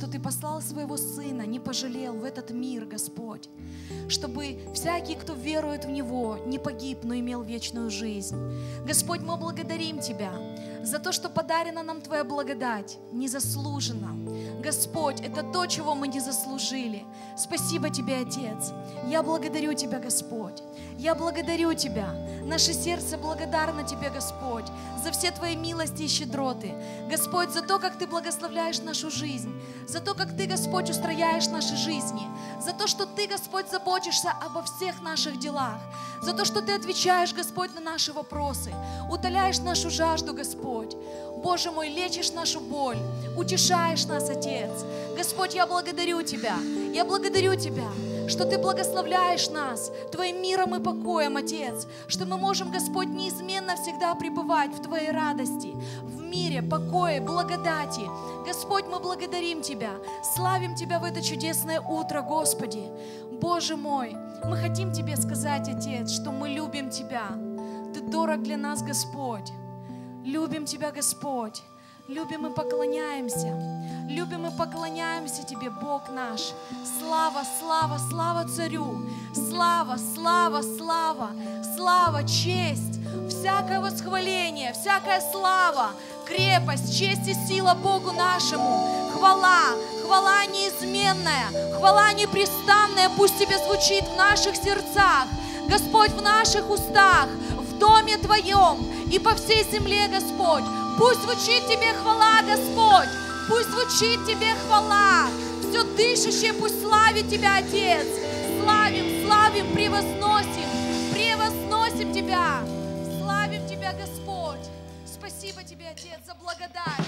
что Ты послал Своего Сына, не пожалел в этот мир, Господь, чтобы всякий, кто верует в Него, не погиб, но имел вечную жизнь. Господь, мы благодарим Тебя за то, что подарена нам Твоя благодать, незаслуженно. Господь, это то, чего мы не заслужили. Спасибо Тебе, Отец. Я благодарю Тебя, Господь. Я благодарю Тебя. Наше сердце благодарно Тебе, Господь, за все Твои милости и щедроты. Господь, за то, как Ты благословляешь нашу жизнь, за то, как Ты, Господь, устрояешь наши жизни, за то, что Ты, Господь, заботишься обо всех наших делах, за то, что Ты отвечаешь, Господь, на наши вопросы, утоляешь нашу жажду, Господь. Боже мой, лечишь нашу боль, утешаешь нас, Отец. Господь, я благодарю Тебя, что Ты благословляешь нас Твоим миром и покоем, Отец, что мы можем, Господь, неизменно всегда пребывать в Твоей радости, в мире, покое, благодати. Господь, мы благодарим Тебя, славим Тебя в это чудесное утро, Господи. Боже мой, мы хотим Тебе сказать, Отец, что мы любим Тебя. Ты дорог для нас, Господь. Любим Тебя, Господь. Любим и поклоняемся. Любим и поклоняемся Тебе, Бог наш. Слава, слава, слава Царю. Слава, слава, слава. Слава, честь. Всякое восхваление, всякая слава, крепость, честь и сила Богу нашему. Хвала, хвала неизменная, хвала непрестанная пусть Тебе звучит в наших сердцах, Господь, в наших устах, в доме Твоем и по всей земле, Господь. Пусть звучит Тебе хвала, Господь, пусть звучит Тебе хвала. Все дышащее пусть славит Тебя, Отец. Славим, славим, превозносим Тебя. Славим Тебя, Господь. Спасибо Тебе, Отец, за благодать.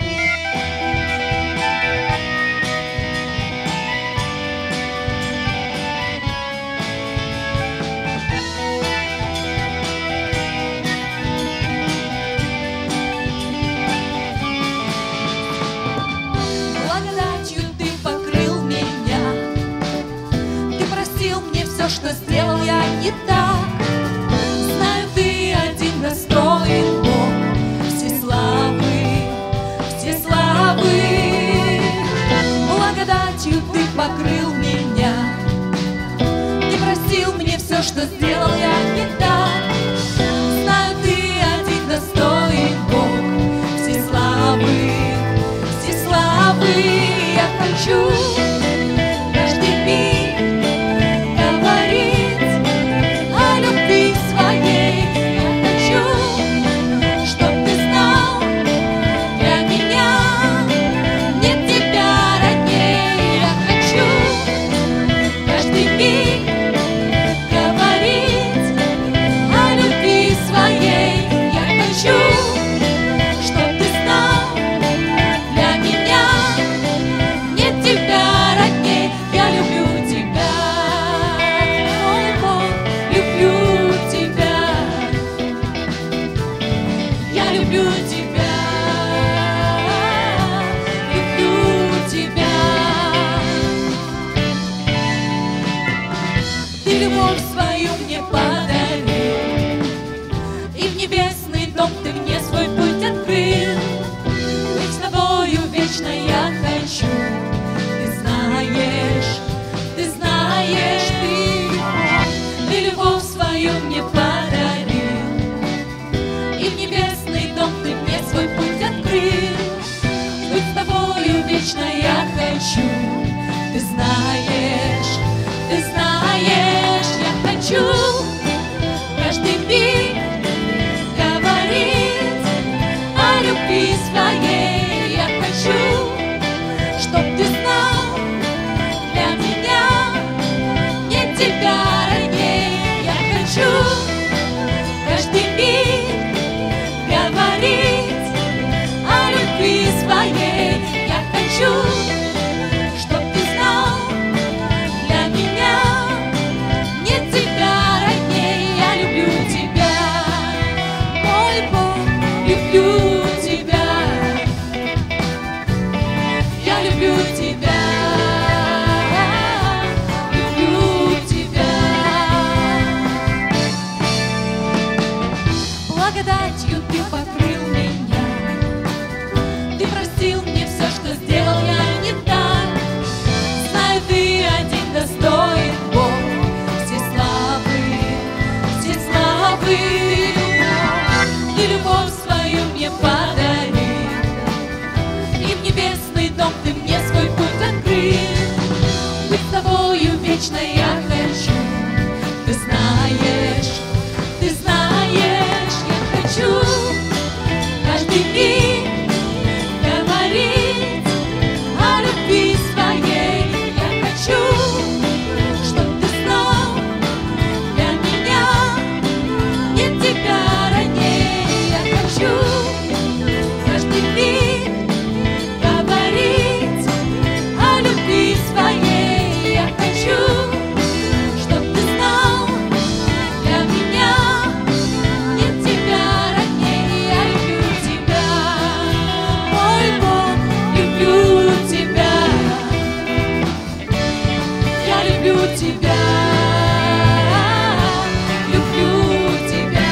Благодатью Ты покрыл меня, Ты простил мне все, что сделал я не так. Знаю, Ты один достоин, Бог, все славы, все славы. Благодатью Ты покрыл меня, Ты простил мне все, что сделал я не так. Знаю, Ты один достоин, Бог, все славы, все славы. Я хочу каждый миг говорить о любви своей. Я хочу, чтоб ты знал, для меня нет тебя родней. Я хочу каждый миг говорить о любви своей. Я хочу, чтоб ты знал, для меня нет тебя родней. Я люблю тебя, мой Бог, люблю тебя. Я люблю тебя, люблю тебя. Ты любовь свою мне подарил, и в небесный дом Ты мне свой путь открыл. Быть с тобою вечно я хочу. Ты знаешь, Ты любовь свою мне подарил, и в небесный дом Ты мне свой путь открыл. Быть с тобою вечно я хочу. Ты знаешь, я хочу каждый миг говорить о любви своей. Я хочу, чтоб ты знал, для меня нет тебя родней. Я хочу каждый миг говорить о любви своей. Я хочу, чтоб ты знал, нем ты мне свой путь открыл. Быть с тобою вечно я хочу. Ты знаешь, я хочу каждый миг говорить о любви своей. Я хочу, чтоб ты знал, для меня нет тебя ранее. Я хочу каждый миг говорить о любви своей. Я хочу, чтоб ты знал, для меня нет тебя ранее. Я люблю тебя, мой Бог, люблю тебя. Я люблю тебя, люблю тебя.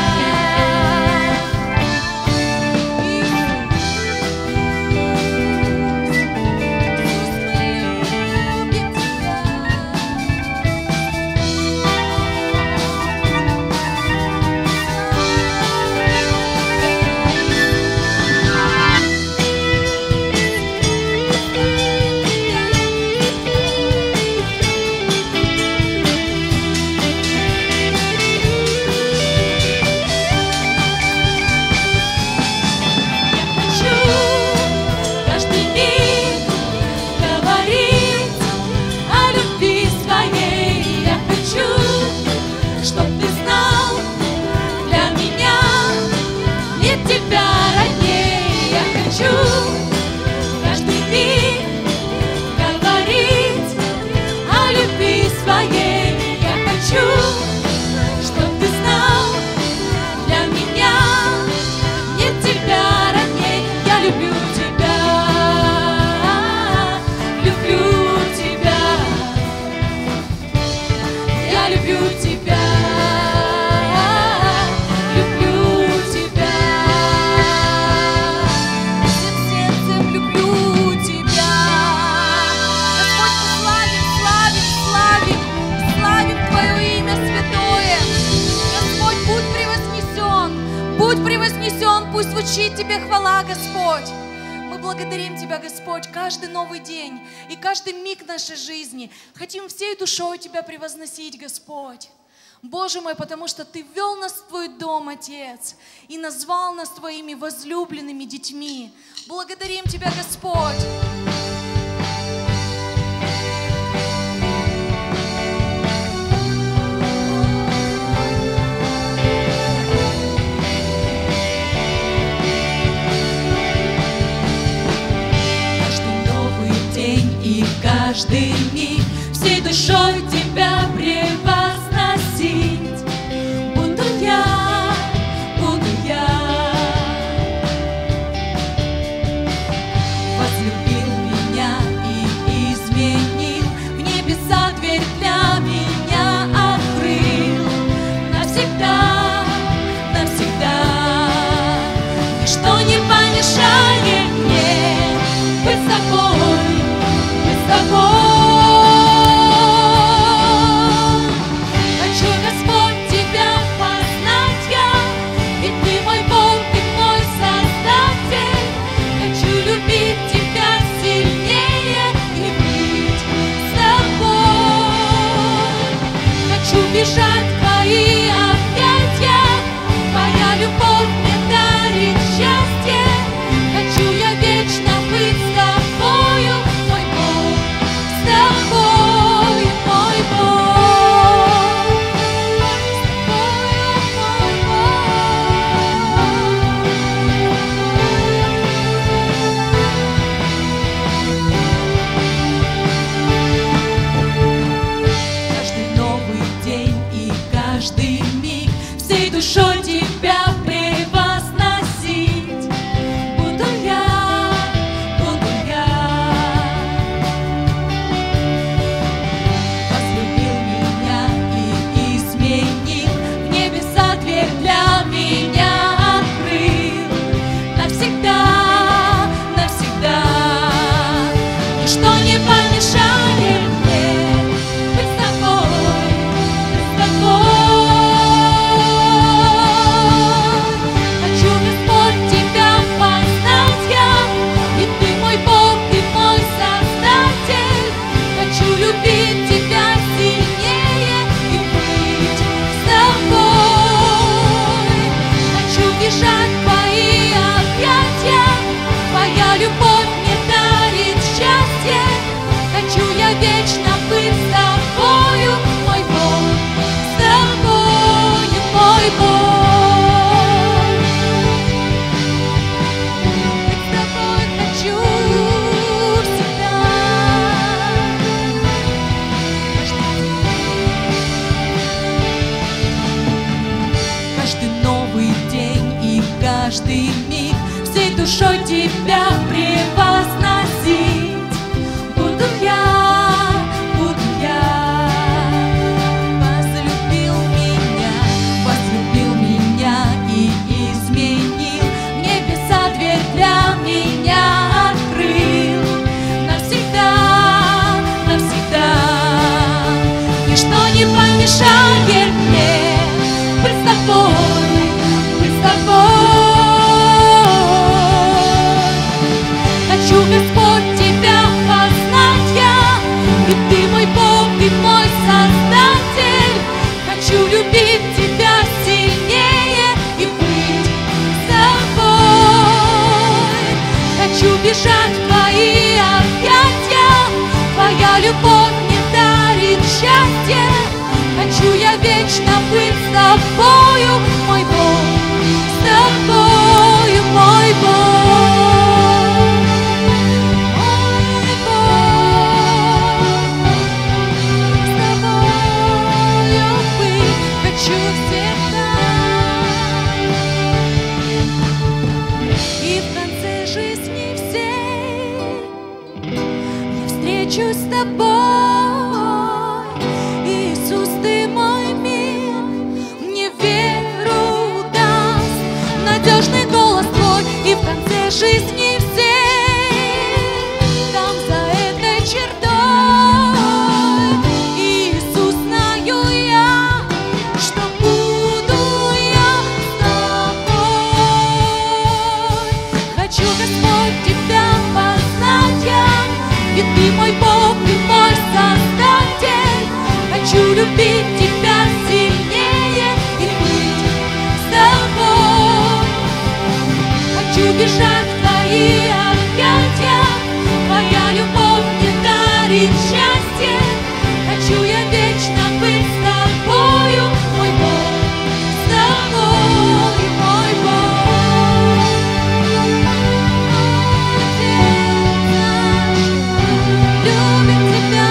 Каждый миг говорить о любви своей. Я хочу, чтоб ты знал, для меня нет тебя ранее. Я хочу каждый миг говорить о любви своей. Я хочу, чтоб ты знал, для меня нет тебя ранее. Я люблю тебя, люблю тебя. Я люблю тебя, люблю тебя. Всем сердцем люблю тебя. Господь, мы славим Твое имя святое. Господь, будь превознесен, пусть звучит Тебе хвала, Господь. Мы благодарим Тебя, Господь, каждый новый день и каждый миг нашей жизни. Хотим всей душой Тебя превозносить, Господь. Боже мой, потому что Ты ввел нас в Твой дом, Отец, и назвал нас Твоими возлюбленными детьми. Благодарим Тебя, Господь. И каждый миг всей душой Тебя превозносить. Буду я. Возлюбил меня и изменил, в небеса дверь для меня открыл. Навсегда, навсегда, ничто не помешает мне быть с тобой. С тобой. Тебя превозносить. Буду я. Возлюбил меня и изменил, в небеса дверь для меня открыл. Навсегда, навсегда, ничто не помешает мне быть с тобой, быть с тобой. Хочу, Господь, Тебя познать я, ведь Ты мой Бог и мой Создатель. Хочу любить Тебя сильнее и быть с тобой. Хочу бежать в Твои объятия, Твоя любовь мне дарит счастье. Хочу я вечно быть с тобою, мой Бог, с тобою, мой Бог, мой Бог. С тобою быть хочу всегда. И в конце жизни всей я встречусь с тобой. Иисус, Ты мой мир, мне веру даст надежный голос Твой. И в конце жизни всей, там за этой чертой, Иисус, знаю я, что буду я с тобой. Хочу, Господь, Тебя познать я, ведь Ты мой Бог и мой Создатель. Хочу любить Тебя сильнее и быть с тобой. Хочу бежать в Твои объятия, Твоя любовь мне дарит счастье. Хочу я вечно быть с тобою, мой Бог, с тобой, мой Бог. Отец наш, любим Тебя,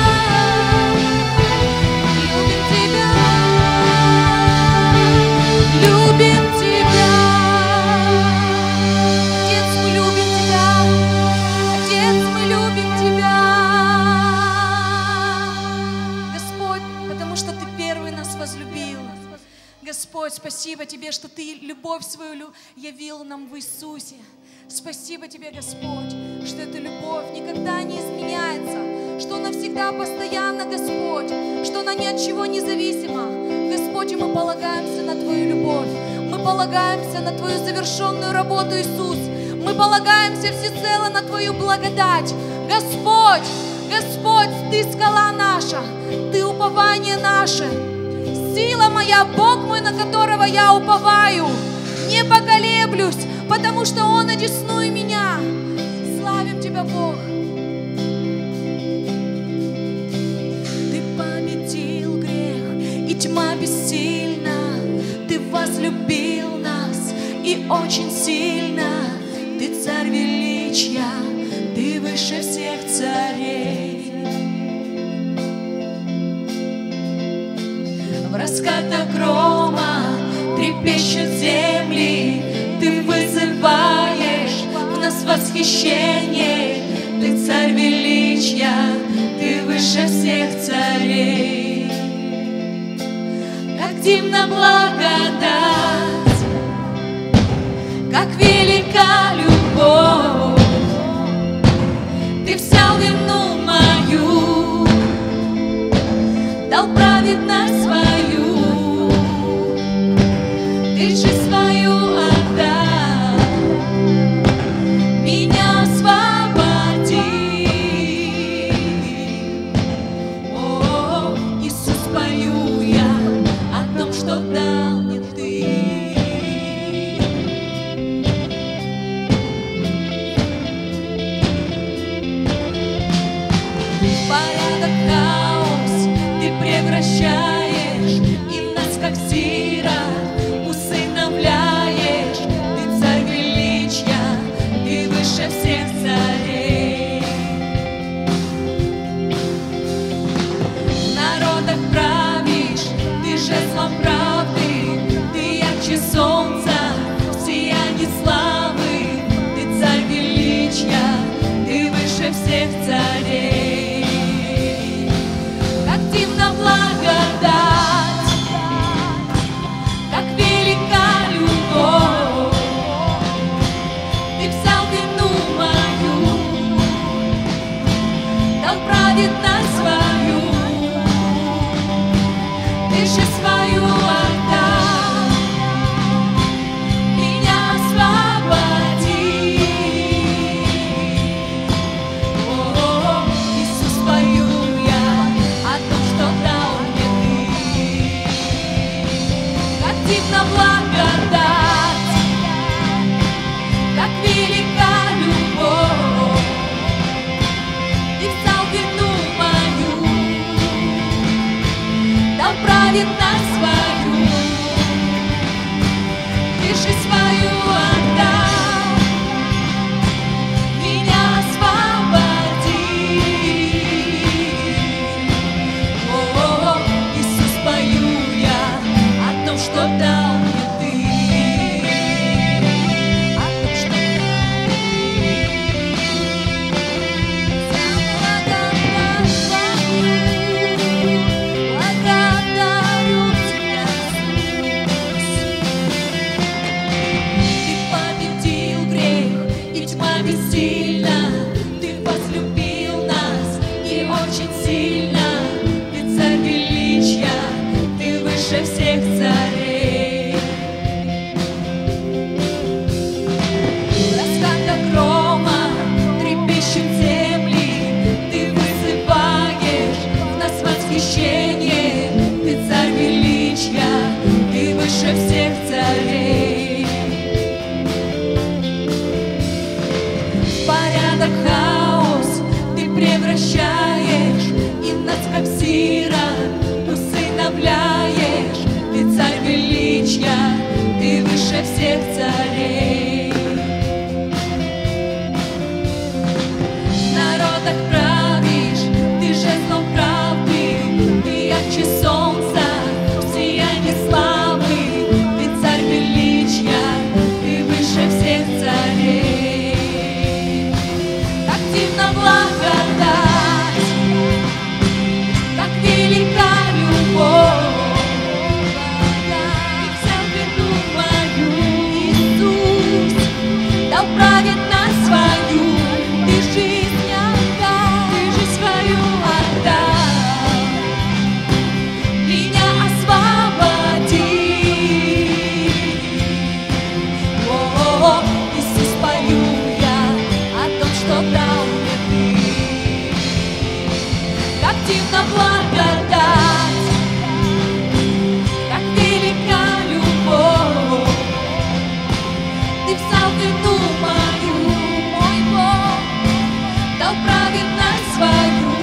любим Тебя, любим Тебя. Отец, мы любим Тебя, Отец, мы любим Тебя. Господь, потому что Ты первый нас возлюбил. Господь, спасибо Тебе, что Ты любовь свою явил нам в Иисусе. Спасибо Тебе, Господь, что эта любовь никогда не изменяется, что она всегда постоянна, Господь, что она ни от чего не зависима. Господь, и мы полагаемся на Твою любовь, мы полагаемся на Твою завершенную работу, Иисус, мы полагаемся всецело на Твою благодать. Господь, Господь, Ты скала наша, Ты упование наше, сила моя, Бог мой, на которого я уповаю. Не поколеблюсь, потому что Он одесную меня. Славим Тебя, Бог. Ты победил грех, и тьма бессильна. Ты возлюбил нас, и очень сильно. Ты царь величия, Ты выше всех царей. В раскатах грома трепещут земли, Ты вызываешь в нас восхищение. Ты царь величия, Ты выше всех царей. Как дивна благодать, как велика любовь, Ты взял вину мою, дал праведность свою, Ты жизнь свою отдал, меня освободи. О, Иисус, пою я о том, что дал мне Ты. Порядок, хаос Ты превращаешь, и нас, как сира, усыновляешь. Ты царь величия, Ты выше всех царей. В народах правишь, Ты жезлом правды, Ты ярче солнца, сияние славы. Ты царь праведность свою, ты же свою отдал, меня освободи. О, Иисус, пою я о том, что дал мне ты. Как дивна благодать, как велика любовь, ты взял вину мою, дал праведность свою, ты же свою отдал, меня освободи. О, Иисус, пою я о том, что дал мне ты, о том, что дал мне ты. Взял благодать свою, благодарю тебя, Иисус. Ты победил грех, и тьма бессильна, ты возлюбил нас и очень сильно. Ты царь величия, ты выше всех царей. Раскатом грома трепещут земли, ты вызываешь в нас восхищение. Ты царь величия, ты выше всех царей. В порядок хаос ты превращаешь, и нас как сирот усыновляешь. Ты царь величия, ты выше всех царей. В народах правишь, ты жезлом правды, ты ярче солнца, в сиянии славы. Ты царь величия, ты выше всех царей. Как дивна благодать, как велика любовь, ты взял вину мою, Иисус, дал праведность свою, ты жизнь отдал, ты же свою отдал, меня освободи. О, Иисус, пою я о том, что дал мне ты. Как дивна благодать, как велика любовь, ты взял вину мою, мой Бог, дал праведность свою,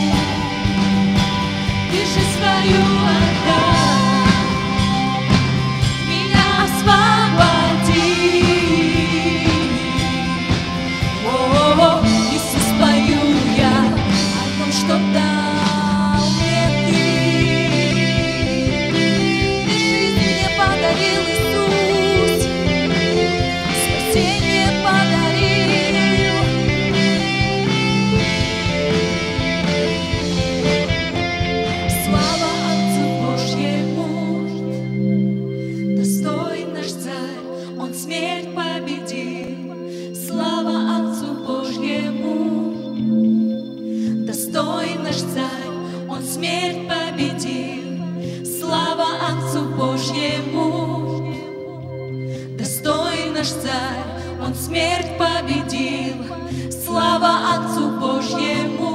ты же свою отдал, меня освободи. О, Иисус, пою я о том, что дал мне ты. Ты жизнь мне подарил, Иисус, спасение подарил. Слава Отцу Божьему, достоин наш царь, Он смерть победил. Слава Отцу Божьему, достоин наш царь, Он смерть победил. Слава Отцу Божьему, достоин наш царь, Он смерть победил. Слава Отцу Божьему,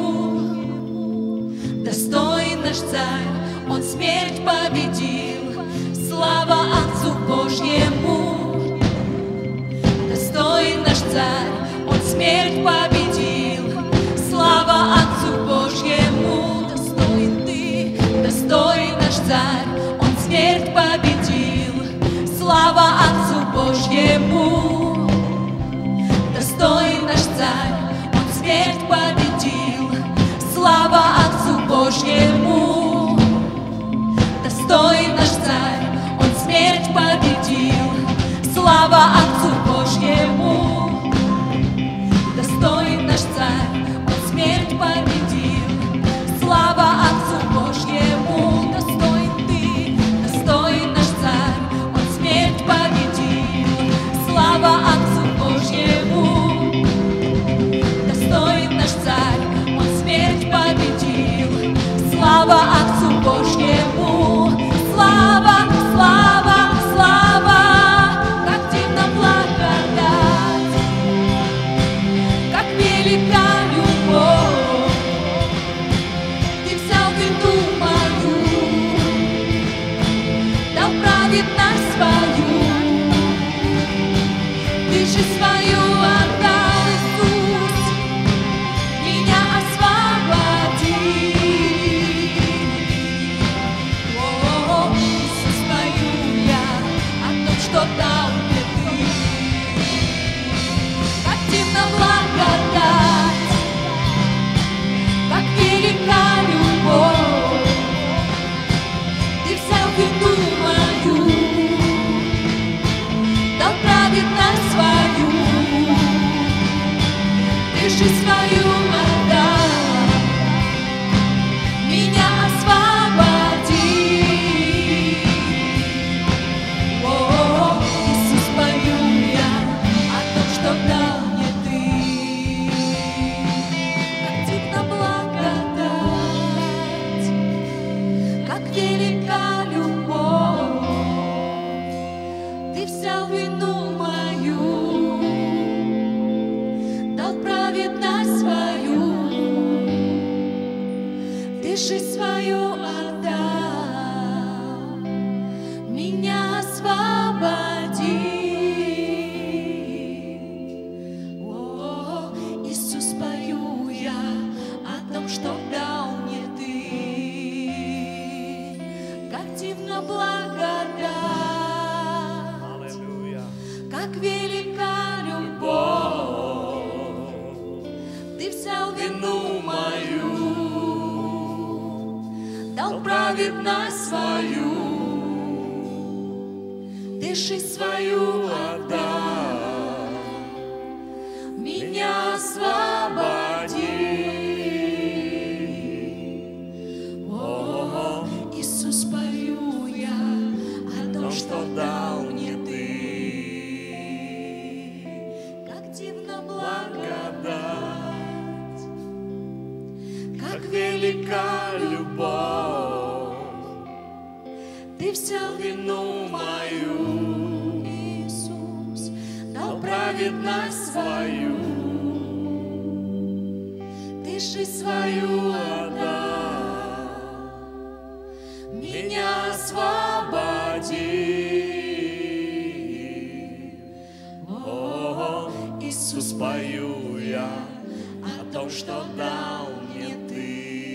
достоин наш царь, Он смерть победил. Слава Отцу Божьему, достоин наш царь, Он смерть победил. Слава Отцу Божьему, достоин ты, достоин наш царь, Он смерть победил. Слава Отцу Божьему, достоин наш царь, Он смерть победил. Слава Отцу Божьему, достоин жизнь свою отдал, меня освободи. О, Иисус, пою я о том, что дал мне Ты, как дивна благодать, как велика любовь. Ты взял вину мою, дал праведность свою, Ты жизнь свою отдал, меня освободи. О, Иисус, пою я о том, что дал мне Ты, как дивна благодать, как велика любовь. Ты взял вину мою, Иисус, дал праведность свою, Ты жизнь свою отдал, меня освободи. О, Иисус, пою я о том, что дал мне Ты.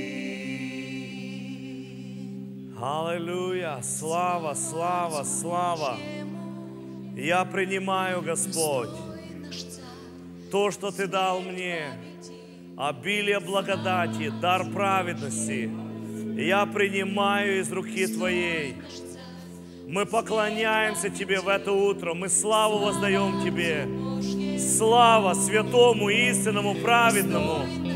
Аллилуйя! Слава, слава, слава! Я принимаю, Господь, то, что Ты дал мне, обилие благодати, дар праведности. Я принимаю из руки Твоей. Мы поклоняемся Тебе в это утро, мы славу воздаем Тебе. Слава святому, истинному, праведному.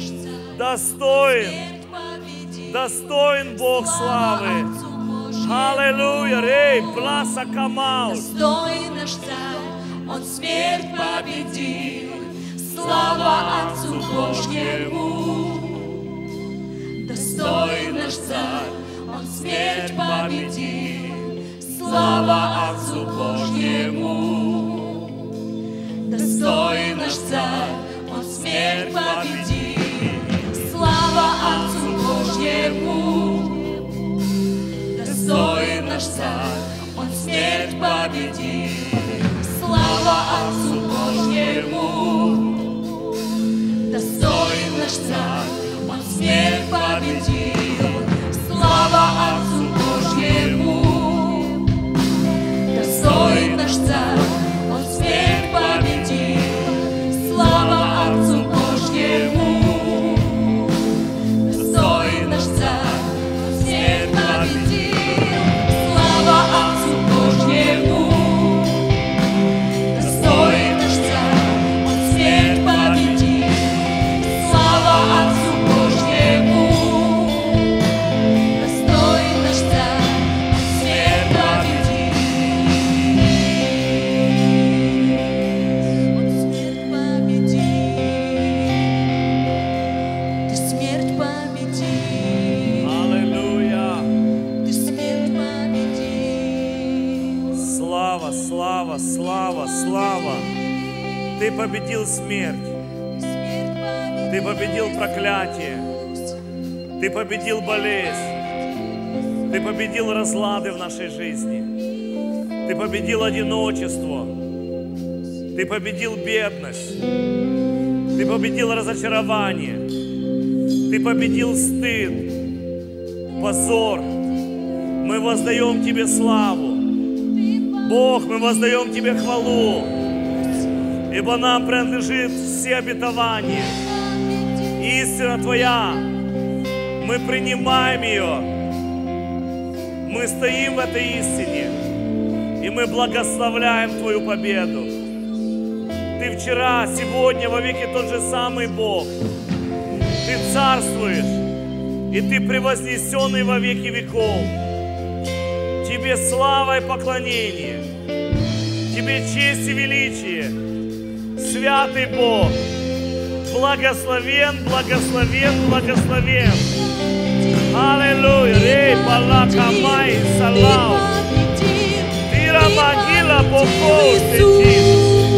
Достоин Бог славы. Аллилуйя, рей, пласа камал. Достоин наш Царь, Он смерть победил. Слава Отцу Божьему. Достоин наш Царь, Он смерть победил. Слава Отцу Божьему. Достоин наш Царь, Он смерть победил. Слава Отцу Божьему. Достоин наш Царь, Он смерть победил. Слава Отцу Божьему. Достоин наш Царь, Он смерть победил. Слава Отцу Божьему. Достоин наш Царь, Он смерть победил. Слава Отцу Божьему. Достоин наш Царь, Он смерть победил. Слава Отцу Божьему. Достоин наш Царь, Он смерть победил. Слава Отцу Божьему. Достоин наш Царь, Он смерть победил. Он смерть победил. Ты смерть победил. Аллилуйя! Ты смерть победил. Слава, слава, слава, слава! Ты победил смерть, Ты победил проклятие, Ты победил болезнь, Ты победил разлады в нашей жизни, Ты победил одиночество, Ты победил бедность, Ты победил разочарование, Ты победил стыд, позор. Мы воздаем Тебе славу. Бог, мы воздаем Тебе хвалу, ибо нам принадлежит все обетования. Истина Твоя, мы принимаем ее, мы стоим в этой истине, и мы благословляем Твою победу. Ты вчера, сегодня, во веки тот же самый Бог. Ты царствуешь, и Ты превознесенный во веки веков. Тебе слава и поклонение, Тебе честь и величие, святый Бог. Благословен, благословен, благословен. Аллилуйя. Рей палака май салау. Тира могила Богов течит.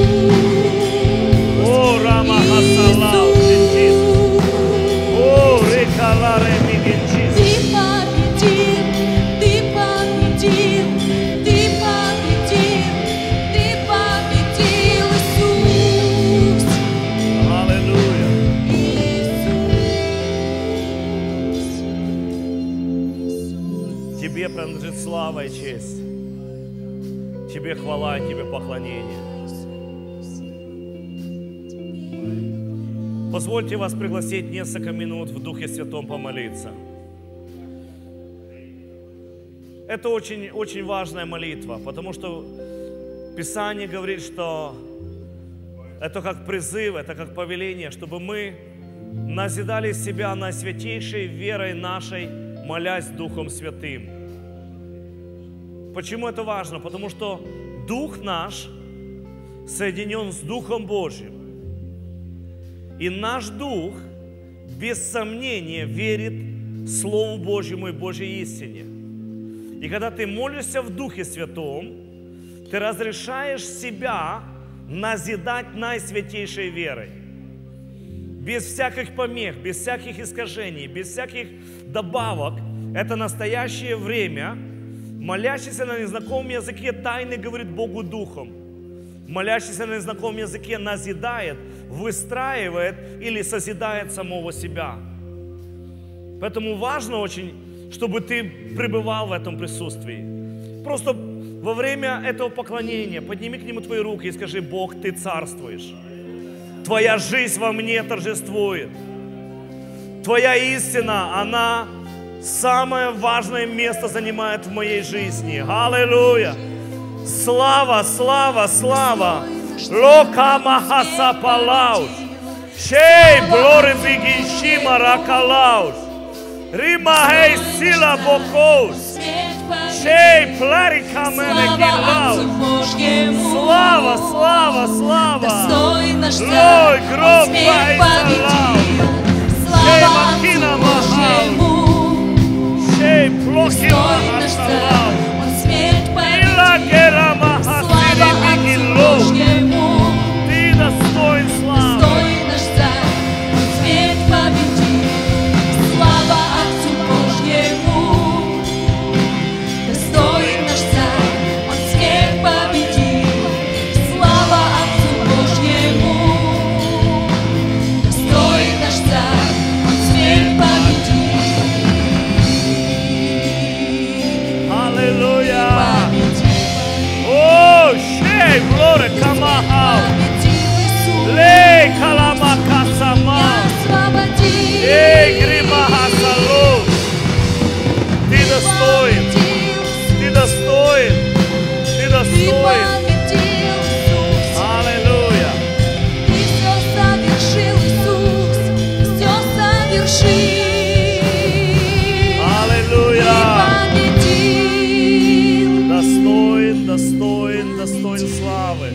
О, Рама хасалау течит. О, рекаларе мигенчит. Тебе принадлежит слава и честь. Тебе хвала и Тебе поклонение. Позвольте вас пригласить несколько минут в Духе Святом помолиться. Это очень, очень важная молитва, потому что Писание говорит, что это как призыв, это как повеление, чтобы мы назидали себя на святейшей верой нашей, молясь Духом Святым. Почему это важно? Потому что Дух наш соединен с Духом Божьим. И наш Дух, без сомнения, верит Слову Божьему и Божьей истине. И когда ты молишься в Духе Святом, ты разрешаешь себя назидать наисвятейшей верой. Без всяких помех, без всяких искажений, без всяких добавок. Это настоящее время. Молящийся на незнакомом языке тайны говорит Богу Духом. Молящийся на незнакомом языке назидает, выстраивает или созидает самого себя. Поэтому важно очень, чтобы ты пребывал в этом присутствии. Просто во время этого поклонения подними к Нему твои руки и скажи: Бог, Ты царствуешь. Твоя жизнь во мне торжествует. Твоя истина, она самое важное место занимает в моей жизни. Аллилуйя! Слава, слава, слава! Лока махаса палауш. Шей блори бигиншима ракалауш. Рима хей сила бокош. Шей пларика мене гилауш. Слава, слава, слава! Лой, гром, пайсалау. Шей махина махау. Шей плохи махасалау. Ила гера махасили бигилоу. Ты достоин славы. Glory, come out. Lei kalamakasama. Эй, гримахасалу. Ты достоин. Ты достоин. Ты достоин. Аллилуйя. Ты все совершил, Иисус. Все совершил. Аллилуйя. Ты победил. Достоин, достоин славы.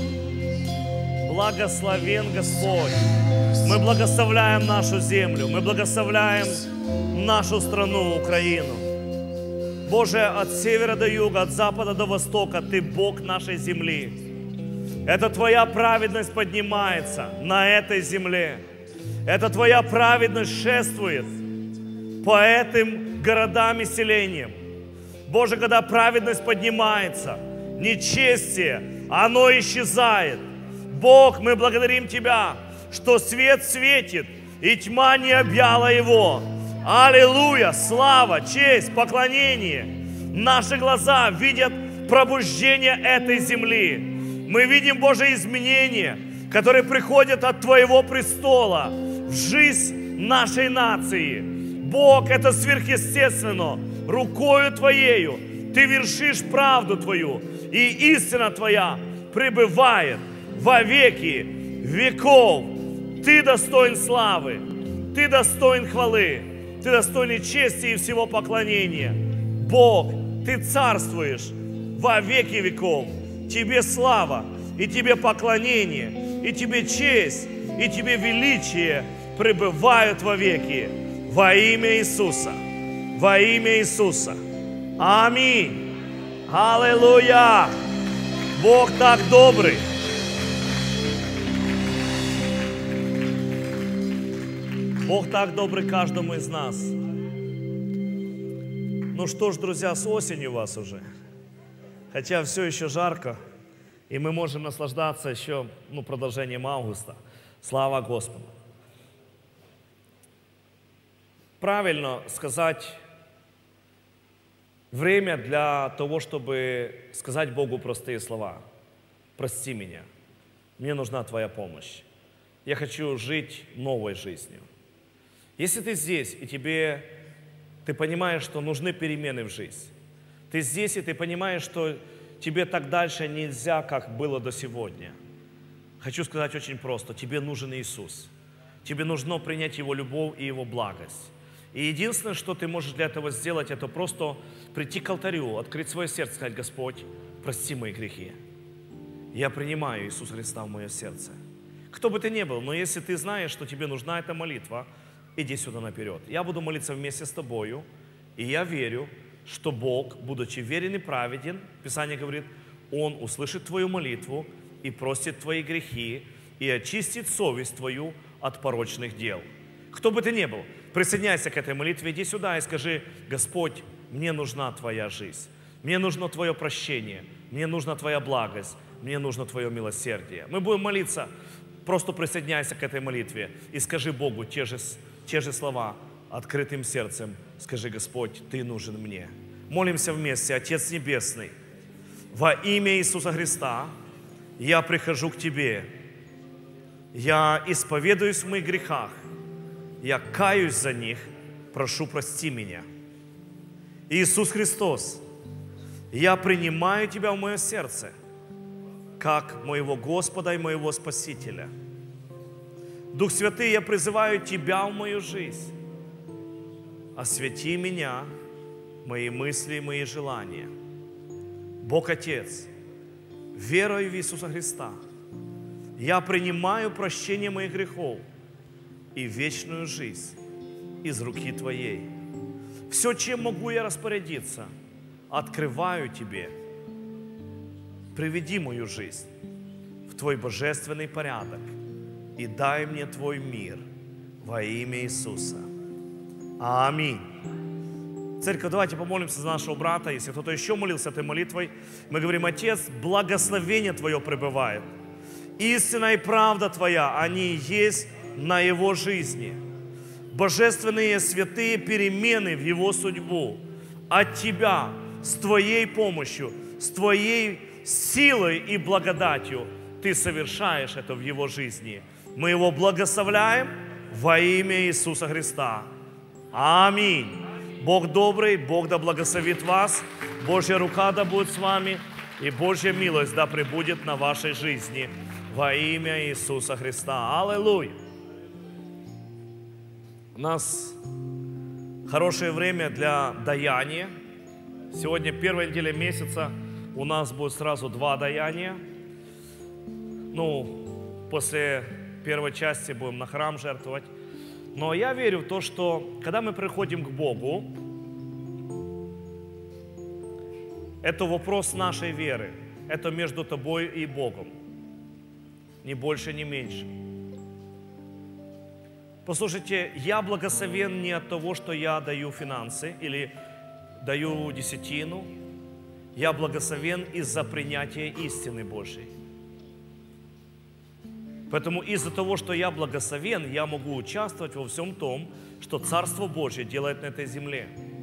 Благословен Господь. Мы благословляем нашу землю, мы благословляем нашу страну, Украину. Боже, от севера до юга, от запада до востока, Ты Бог нашей земли. Это Твоя праведность поднимается на этой земле. Это Твоя праведность шествует по этим городам и селениям. Боже, когда праведность поднимается, нечестие, оно исчезает. Бог, мы благодарим Тебя, что свет светит, и тьма не объяла его. Аллилуйя! Слава, честь, поклонение. Наши глаза видят пробуждение этой земли. Мы видим, Боже, изменения, которые приходят от Твоего престола в жизнь нашей нации. Бог, это сверхъестественно. Рукою Твоею Ты вершишь правду Твою, и истина Твоя пребывает во веки веков. Ты достоин славы, Ты достоин хвалы, Ты достоин чести и всего поклонения. Бог, Ты царствуешь во веки веков. Тебе слава, и Тебе поклонение, и Тебе честь, и Тебе величие пребывают во веки. Во имя Иисуса. Во имя Иисуса. Аминь. Аллилуйя. Бог так добрый. Бог так добрый каждому из нас. Ну что ж, друзья, с осенью вас уже. Хотя все еще жарко, и мы можем наслаждаться еще продолжением августа. Слава Господу. Правильно сказать, Время для того, чтобы сказать Богу простые слова. Прости меня. Мне нужна Твоя помощь. Я хочу жить новой жизнью. Если ты здесь, и ты понимаешь, что нужны перемены в жизни. Ты здесь, и ты понимаешь, что тебе так дальше нельзя, как было до сегодня. Хочу сказать очень просто. Тебе нужен Иисус. Тебе нужно принять Его любовь и Его благость. И единственное, что ты можешь для этого сделать, это просто прийти к алтарю, открыть свое сердце, сказать: Господь, прости мои грехи. Я принимаю Иисуса Христа в мое сердце. Кто бы ты ни был, но если ты знаешь, что тебе нужна эта молитва, иди сюда наперед. Я буду молиться вместе с тобою, и я верю, что Бог, будучи верен и праведен, Писание говорит, Он услышит твою молитву и простит твои грехи, и очистит совесть твою от порочных дел. Кто бы ты ни был, присоединяйся к этой молитве, иди сюда и скажи: Господь, мне нужна Твоя жизнь, мне нужно Твое прощение, мне нужна Твоя благость, мне нужно Твое милосердие. Мы будем молиться, просто присоединяйся к этой молитве и скажи Богу те же слова открытым сердцем. Скажи: Господь, Ты нужен мне. Молимся вместе. Отец Небесный, во имя Иисуса Христа я прихожу к Тебе. Я исповедуюсь в моих грехах. Я каюсь за них. Прошу, прости меня. Иисус Христос, я принимаю Тебя в мое сердце, как моего Господа и моего Спасителя. Дух Святый, я призываю Тебя в мою жизнь. Освети меня, мои мысли и мои желания. Бог Отец, верую в Иисуса Христа, я принимаю прощение моих грехов и вечную жизнь из руки Твоей. Все, чем могу я распорядиться, открываю Тебе. Приведи мою жизнь в Твой божественный порядок и дай мне Твой мир во имя Иисуса. Аминь. Церковь, давайте помолимся за нашего брата. Если кто-то еще молился этой молитвой, мы говорим: Отец, благословение Твое пребывает. Истина и правда Твоя, они есть на его жизни. Божественные святые перемены в его судьбу от Тебя, с Твоей помощью, с Твоей силой и благодатью Ты совершаешь это в его жизни. Мы его благословляем во имя Иисуса Христа. Аминь. Бог добрый, Бог да благословит вас, Божья рука да будет с вами, и Божья милость да пребудет на вашей жизни во имя Иисуса Христа. Аллилуйя. У нас хорошее время для даяния. Сегодня первая неделя месяца, у нас будет сразу 2 даяния. После первой части будем на храм жертвовать. Но я верю в то, что когда мы приходим к Богу, это вопрос нашей веры. Это между тобой и Богом. Ни больше, ни меньше. Послушайте, я благословен не от того, что я даю финансы или даю десятину. Я благословен из-за принятия истины Божьей. Поэтому из-за того, что я благословен, я могу участвовать во всем том, что Царство Божье делает на этой земле.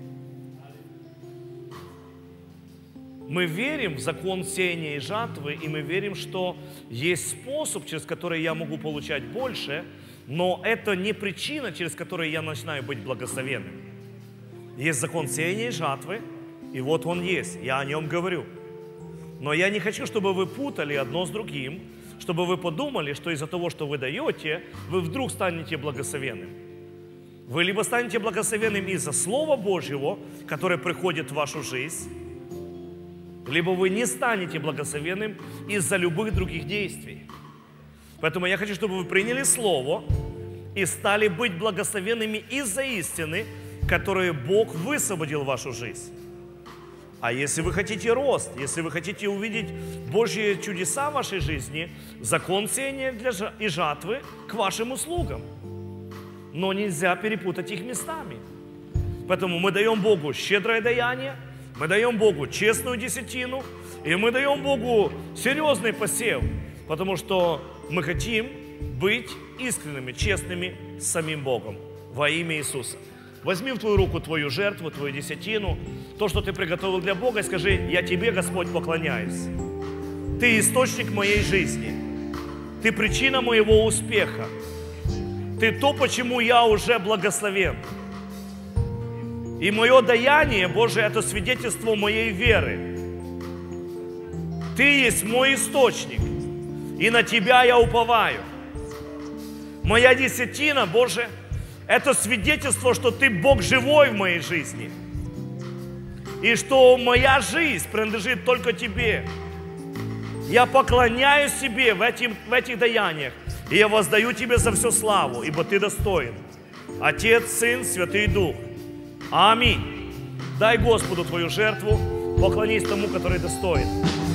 Мы верим в закон сеяния и жатвы, и мы верим, что есть способ, через который я могу получать больше, но это не причина, через которую я начинаю быть благословенным. Есть закон сеяния и жатвы, и вот он есть, я о нем говорю. Но я не хочу, чтобы вы путали одно с другим, чтобы вы подумали, что из-за того, что вы даете, вы вдруг станете благословенным. Вы либо станете благословенным из-за Слова Божьего, которое приходит в вашу жизнь, либо вы не станете благословенным из-за любых других действий. Поэтому я хочу, чтобы вы приняли Слово и стали быть благословенными из-за истины, которую Бог высвободил в вашу жизнь. А если вы хотите рост, если вы хотите увидеть Божьи чудеса в вашей жизни, закон сеяния и жатвы к вашим услугам. Но нельзя перепутать их местами. Поэтому мы даем Богу щедрое даяние, мы даем Богу честную десятину, и мы даем Богу серьезный посев, потому что мы хотим быть искренними, честными с самим Богом во имя Иисуса. Возьми в твою руку твою жертву, твою десятину, то, что ты приготовил для Бога, и скажи: я тебе, Господь, поклоняюсь. Ты источник моей жизни. Ты причина моего успеха. Ты то, почему я уже благословен. И мое даяние, Боже, это свидетельство моей веры. Ты есть мой источник, и на Тебя я уповаю. Моя десятина, Боже, это свидетельство, что Ты Бог живой в моей жизни. И что моя жизнь принадлежит только Тебе. Я поклоняюсь Тебе в этих даяниях. И я воздаю Тебе за всю славу, ибо Ты достоин. Отец, Сын, Святый Дух. Аминь. Дай Господу твою жертву, поклонись тому, который достоин.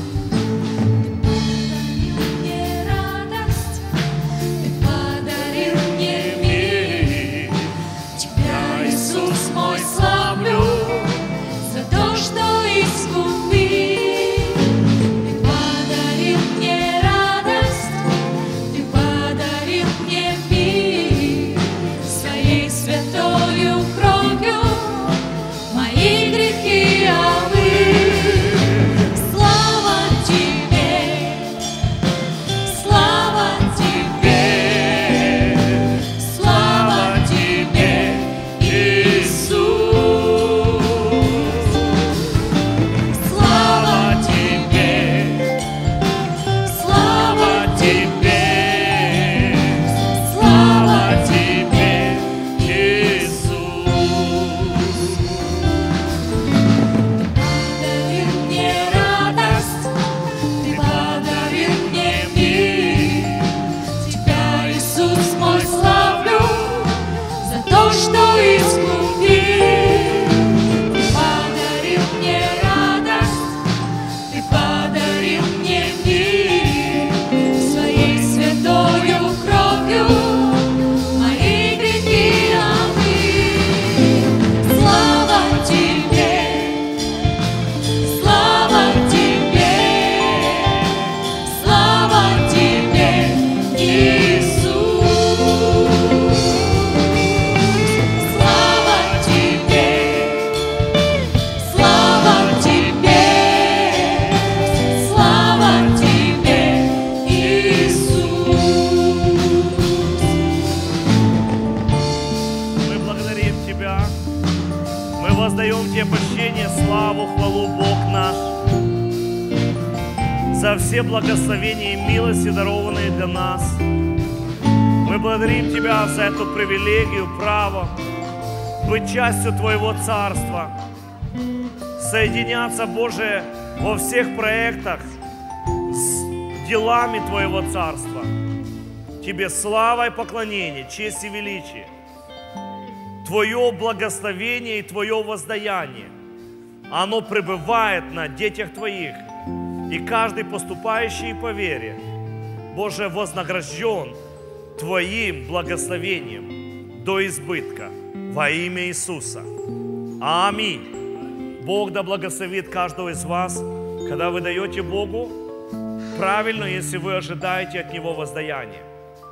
За все благословения и милости, дарованные для нас. Мы благодарим Тебя за эту привилегию, право быть частью Твоего Царства, соединяться, Боже, во всех проектах с делами Твоего Царства. Тебе слава и поклонение, честь и величие. Твое благословение и Твое воздаяние, оно пребывает на детях Твоих. И каждый поступающий по вере, Боже, вознагражден Твоим благословением до избытка во имя Иисуса. Аминь. Бог да благословит каждого из вас, когда вы даете Богу, правильно, если вы ожидаете от Него воздаяния.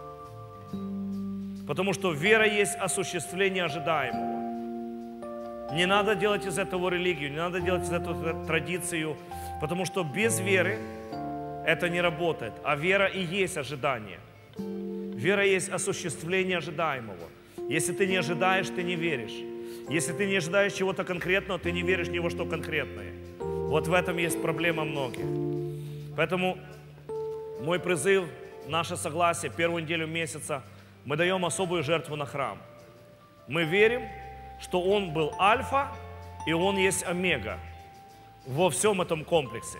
Потому что вера есть осуществление ожидаемого. Не надо делать из этого религию, не надо делать из этого традицию, потому что без веры это не работает. А вера и есть ожидание. Вера есть осуществление ожидаемого. Если ты не ожидаешь, ты не веришь. Если ты не ожидаешь чего-то конкретного, ты не веришь ни во что конкретное. Вот в этом есть проблема многих. Поэтому мой призыв, наше согласие, первую неделю месяца мы даем особую жертву на храм. Мы верим, что Он был альфа и Он есть омега во всем этом комплексе.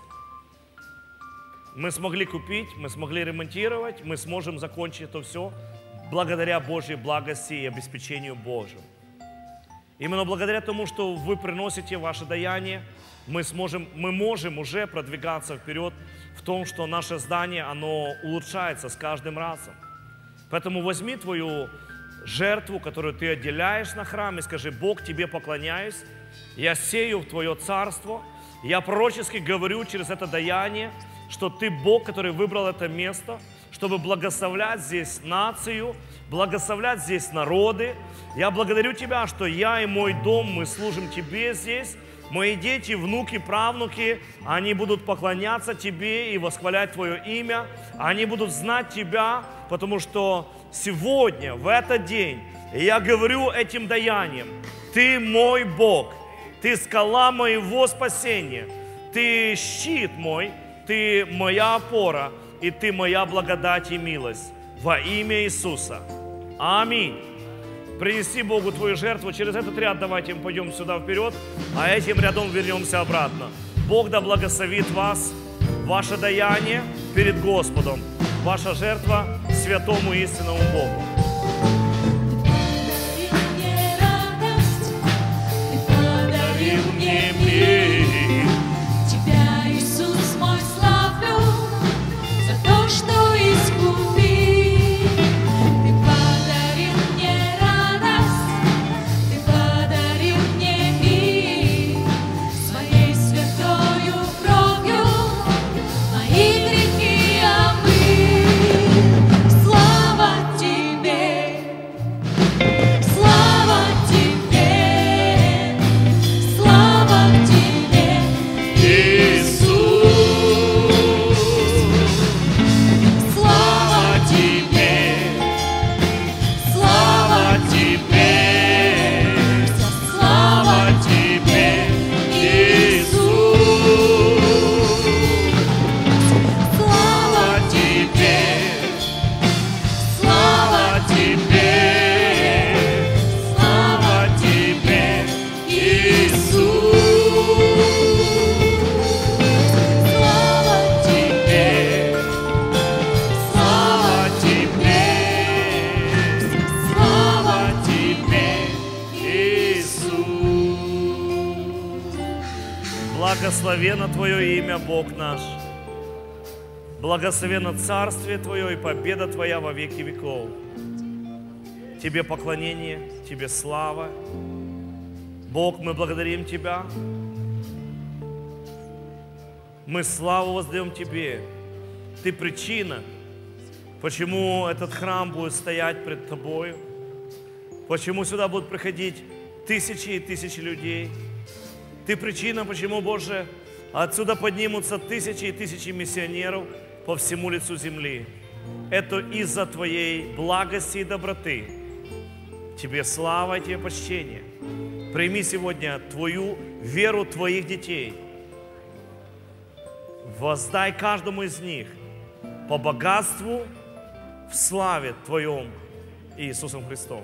Мы смогли купить, мы смогли ремонтировать, мы сможем закончить это все благодаря Божьей благости и обеспечению Божьему. Именно благодаря тому, что вы приносите ваше даяние, мы можем уже продвигаться вперед в том, что наше здание, оно улучшается с каждым разом. Поэтому возьми твою жертву, которую ты отделяешь на храм, и скажи: Бог, Тебе поклоняюсь, я сею в Твое царство, я пророчески говорю через это даяние, что Ты Бог, который выбрал это место, чтобы благословлять здесь нацию, благословлять здесь народы. Я благодарю Тебя, что я и мой дом, мы служим Тебе здесь. Мои дети, внуки, правнуки, они будут поклоняться Тебе и восхвалять Твое имя. Они будут знать Тебя, потому что сегодня, в этот день, я говорю этим даянием: Ты мой Бог, Ты скала моего спасения, Ты щит мой, Ты моя опора, и Ты моя благодать и милость. Во имя Иисуса. Аминь. Принеси Богу твою жертву. Через этот ряд давайте мы пойдем сюда вперед, а этим рядом вернемся обратно. Бог да благословит вас, ваше даяние перед Господом, ваша жертва святому истинному Богу. Ты подарил мне мир. Тебя, Иисус мой, славлю за то, что искупил. Благословенно Твое имя, Бог наш. Благословенно Царствие Твое и победа Твоя во веки веков. Тебе поклонение, Тебе слава. Бог, мы благодарим Тебя. Мы славу воздаем Тебе. Ты причина, почему этот храм будет стоять пред Тобою, почему сюда будут приходить тысячи и тысячи людей. Ты причина, почему, Боже, отсюда поднимутся тысячи и тысячи миссионеров по всему лицу земли. Это из-за Твоей благости и доброты. Тебе слава и Тебе почтение. Прими сегодня Твою веру Твоих детей. Воздай каждому из них по богатству в славе Твоем Иисусом Христом.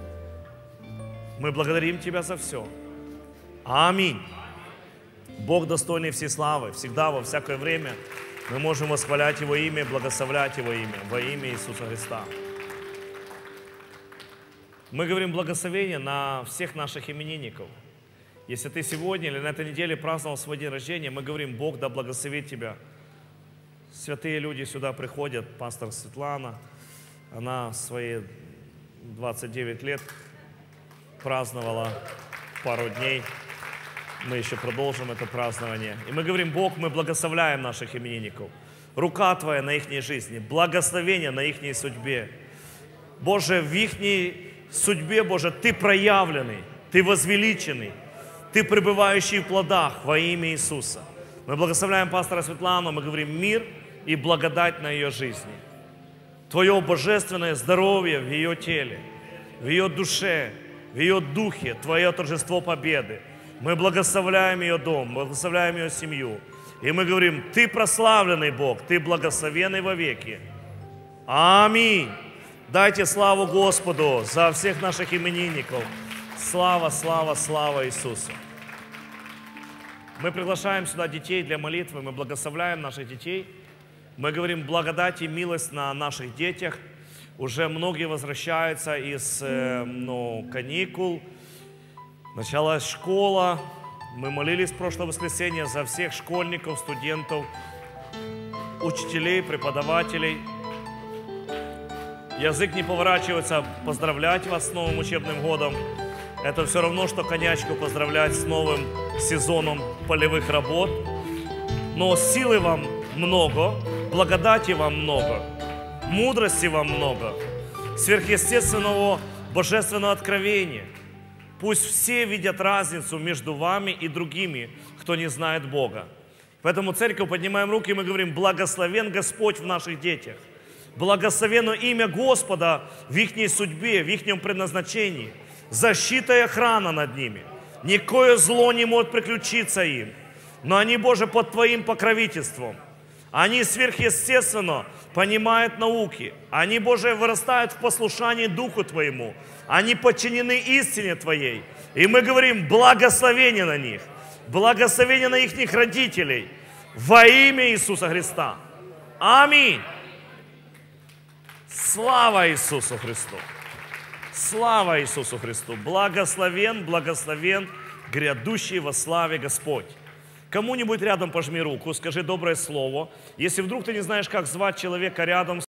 Мы благодарим Тебя за все. Аминь. Бог достойный всей славы. Всегда, во всякое время мы можем восхвалять Его имя, благословлять Его имя во имя Иисуса Христа. Мы говорим благословение на всех наших именинников. Если ты сегодня или на этой неделе праздновал свой день рождения, мы говорим: Бог да благословит тебя. Святые люди сюда приходят. Пастор Светлана, она свои 29 лет праздновала пару дней. Мы еще продолжим это празднование. И мы говорим: Бог, мы благословляем наших именинников. Рука Твоя на их жизни, благословение на их судьбе. Боже, в их судьбе, Боже, Ты проявленный, Ты возвеличенный, Ты пребывающий в плодах во имя Иисуса. Мы благословляем пастора Светлану, мы говорим: мир и благодать на ее жизни. Твое божественное здоровье в ее теле, в ее душе, в ее духе, Твое торжество победы. Мы благословляем ее дом, благословляем ее семью. И мы говорим: Ты прославленный Бог, Ты благословенный вовеки. Аминь. Дайте славу Господу за всех наших именинников. Слава, слава, слава Иисусу. Мы приглашаем сюда детей для молитвы, мы благословляем наших детей. Мы говорим благодать и милость на наших детях. Уже многие возвращаются из каникул. Началась школа. Мы молились в прошлое воскресенье за всех школьников, студентов, учителей, преподавателей. Язык не поворачивается поздравлять вас с новым учебным годом. Это все равно, что конячку поздравлять с новым сезоном полевых работ. Но силы вам много, благодати вам много, мудрости вам много, сверхъестественного божественного откровения. Пусть все видят разницу между вами и другими, кто не знает Бога. Поэтому, церковь, поднимаем руки, и мы говорим: благословен Господь в наших детях. Благословенно имя Господа в их судьбе, в их предназначении. Защита и охрана над ними. Никакое зло не может приключиться им. Но они, Боже, под Твоим покровительством. Они сверхъестественно понимают науки. Они, Боже, вырастают в послушании Духу Твоему. Они подчинены истине Твоей. И мы говорим: благословение на них. Благословение на их родителей. Во имя Иисуса Христа. Аминь. Слава Иисусу Христу! Слава Иисусу Христу! Благословен, благословен, грядущий во славе Господь. Кому-нибудь рядом пожми руку, скажи доброе слово. Если вдруг ты не знаешь, как звать человека рядом,